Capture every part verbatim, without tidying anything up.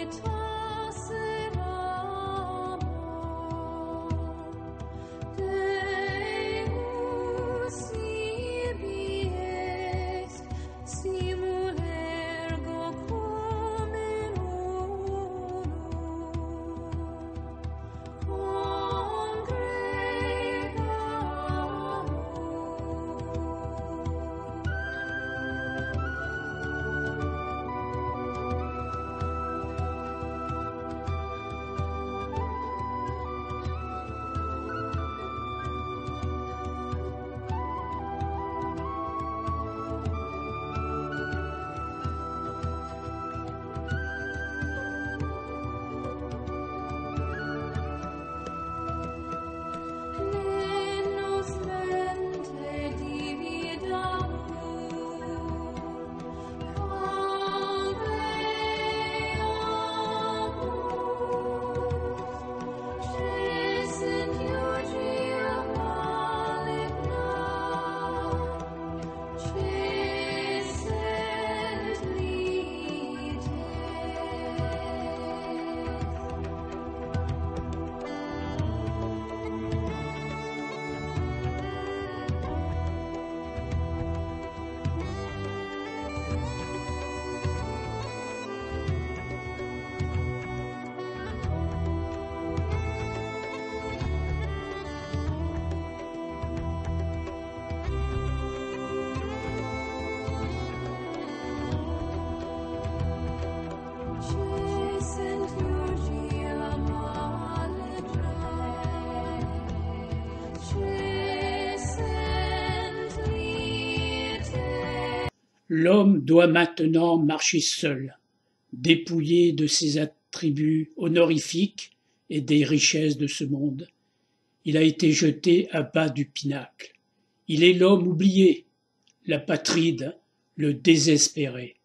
L'homme doit maintenant marcher seul, dépouillé de ses attributs honorifiques et des richesses de ce monde. Il a été jeté à bas du pinacle. Il est l'homme oublié, l'apatride, le désespéré.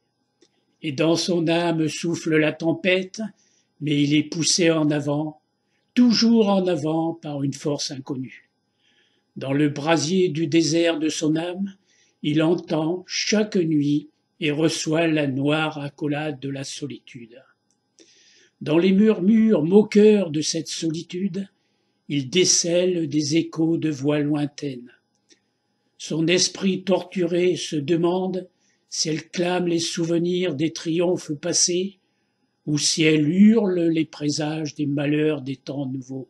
Et dans son âme souffle la tempête, mais il est poussé en avant, toujours en avant par une force inconnue. Dans le brasier du désert de son âme, il entend chaque nuit et reçoit la noire accolade de la solitude. Dans les murmures moqueurs de cette solitude, il décèle des échos de voix lointaines. Son esprit torturé se demande si elle clame les souvenirs des triomphes passés ou si elle hurle les présages des malheurs des temps nouveaux.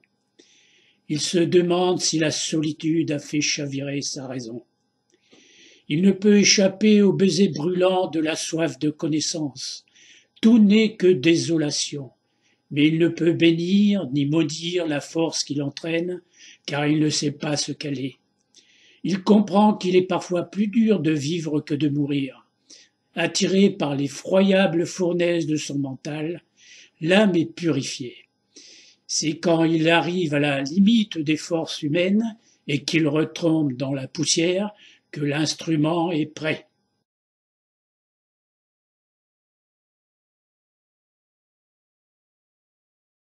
Il se demande si la solitude a fait chavirer sa raison. Il ne peut échapper au baiser brûlant de la soif de connaissance. Tout n'est que désolation, mais il ne peut bénir ni maudire la force qui l'entraîne, car il ne sait pas ce qu'elle est. Il comprend qu'il est parfois plus dur de vivre que de mourir. Attiré par l'effroyable fournaise de son mental, l'âme est purifiée. C'est quand il arrive à la limite des forces humaines et qu'il retombe dans la poussière que l'instrument est prêt.